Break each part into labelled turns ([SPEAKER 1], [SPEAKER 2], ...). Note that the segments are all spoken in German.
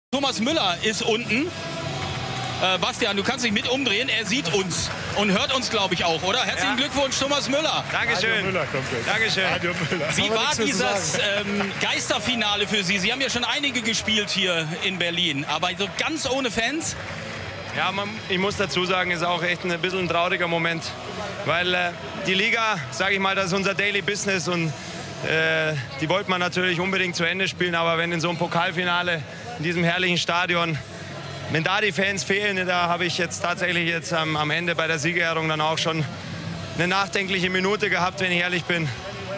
[SPEAKER 1] Thomas Müller ist unten. Bastian, du kannst dich mit umdrehen. Er sieht uns und hört uns, glaube ich, auch, oder? Herzlichen Glückwunsch, Thomas Müller.
[SPEAKER 2] Dankeschön.
[SPEAKER 3] Müller kommt
[SPEAKER 2] Dankeschön.
[SPEAKER 3] Müller.
[SPEAKER 1] Wie war dieses Geisterfinale für Sie? Sie haben ja schon einige gespielt hier in Berlin, aber so ganz ohne Fans?
[SPEAKER 2] Ja, ich muss dazu sagen, ist auch echt ein bisschen ein trauriger Moment, weil die Liga, sage ich mal, das ist unser Daily Business und die wollte man natürlich unbedingt zu Ende spielen, aber wenn in so einem Pokalfinale in diesem herrlichen Stadion, wenn da die Fans fehlen, da habe ich jetzt tatsächlich jetzt am Ende bei der Siegerehrung dann auch schon eine nachdenkliche Minute gehabt, wenn ich ehrlich bin.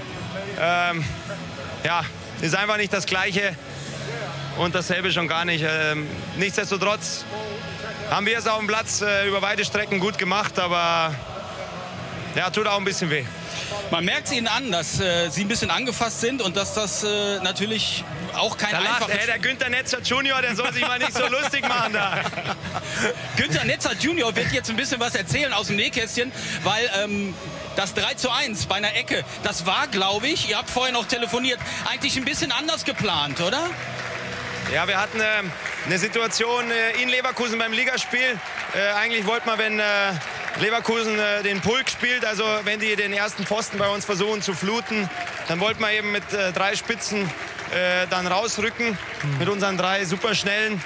[SPEAKER 2] Ja, ist einfach nicht das Gleiche und dasselbe schon gar nicht. Nichtsdestotrotz haben wir es auf dem Platz über weite Strecken gut gemacht, aber ja, tut auch ein bisschen weh.
[SPEAKER 1] Man merkt es Ihnen an, dass Sie ein bisschen angefasst sind und dass das natürlich auch kein einfaches...
[SPEAKER 2] Der Günther Netzer Junior, der soll sich mal nicht so lustig machen da.
[SPEAKER 1] Günther Netzer Junior wird jetzt ein bisschen was erzählen aus dem Nähkästchen, weil das 3:1 bei einer Ecke, das war, glaube ich, ihr habt vorher noch telefoniert, eigentlich ein bisschen anders geplant, oder?
[SPEAKER 2] Ja, wir hatten eine Situation in Leverkusen beim Ligaspiel. Eigentlich wollte man, wenn Leverkusen den Pulk spielt, also wenn die den ersten Pfosten bei uns versuchen zu fluten, dann wollten wir eben mit 3 Spitzen dann rausrücken, mit unseren 3 Superschnellen.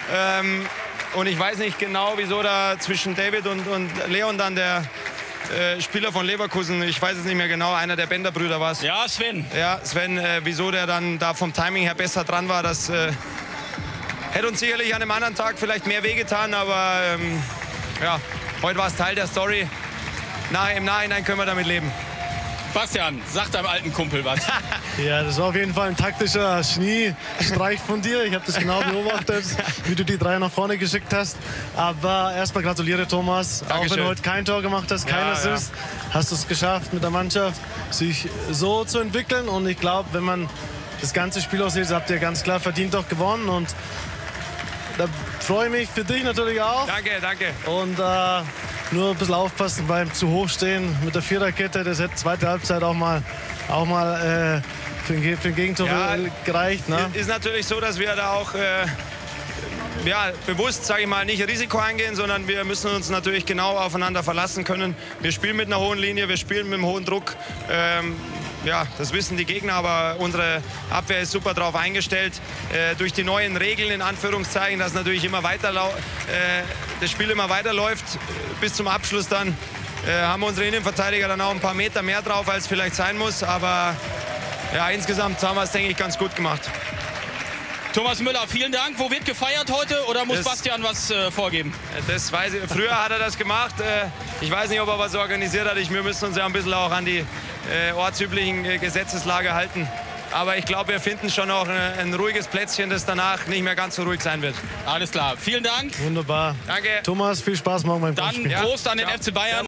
[SPEAKER 2] Und ich weiß nicht genau, wieso da zwischen David und Leon dann der Spieler von Leverkusen, ich weiß es nicht mehr genau, einer der Bender-Brüder war es.
[SPEAKER 1] Ja, Sven.
[SPEAKER 2] Ja, Sven, wieso der dann da vom Timing her besser dran war, das hätte uns sicherlich an einem anderen Tag vielleicht mehr wehgetan, aber ja, heute war es Teil der Story. Im Nachhinein können wir damit leben.
[SPEAKER 1] Bastian, sag deinem alten Kumpel was.
[SPEAKER 3] Ja, das war auf jeden Fall ein taktischer Schniestreich von dir. Ich habe das genau beobachtet, wie du die 3 nach vorne geschickt hast. Aber erstmal gratuliere, Thomas.
[SPEAKER 2] Dankeschön.
[SPEAKER 3] Auch wenn du heute kein Tor gemacht hast, kein Assist, hast du es geschafft, mit der Mannschaft sich so zu entwickeln. Und ich glaube, wenn man das ganze Spiel aussieht, habt ihr ganz klar verdient auch gewonnen. Und da freue ich mich für dich natürlich auch.
[SPEAKER 2] Danke, danke.
[SPEAKER 3] Und nur ein bisschen aufpassen beim zu hoch stehen mit der Viererkette. Das hätte zweite Halbzeit auch mal für ein Gegentor gereicht. Ne?
[SPEAKER 2] Ist natürlich so, dass wir da auch bewusst, sage ich mal, nicht Risiko eingehen, sondern wir müssen uns natürlich genau aufeinander verlassen können. Wir spielen mit einer hohen Linie, wir spielen mit einem hohen Druck. Ja, das wissen die Gegner, aber unsere Abwehr ist super darauf eingestellt. Durch die neuen Regeln, in Anführungszeichen, dass natürlich immer weiter das Spiel immer weiterläuft bis zum Abschluss dann, haben unsere Innenverteidiger dann auch ein paar Meter mehr drauf, als vielleicht sein muss. Aber ja, insgesamt haben wir es, denke ich, ganz gut gemacht.
[SPEAKER 1] Thomas Müller, vielen Dank. Wo wird gefeiert heute oder muss Bastian was vorgeben?
[SPEAKER 2] Das weiß ich. Früher hat er das gemacht. Ich weiß nicht, ob er was organisiert hat. Wir müssen uns ja ein bisschen auch an die ortsüblichen Gesetzeslage halten. Aber ich glaube, wir finden schon auch ein ruhiges Plätzchen, das danach nicht mehr ganz so ruhig sein wird.
[SPEAKER 1] Alles klar. Vielen Dank.
[SPEAKER 3] Wunderbar.
[SPEAKER 2] Danke.
[SPEAKER 3] Thomas, viel Spaß morgen beim
[SPEAKER 1] Dann
[SPEAKER 3] Spiel.
[SPEAKER 1] Prost an den FC Bayern.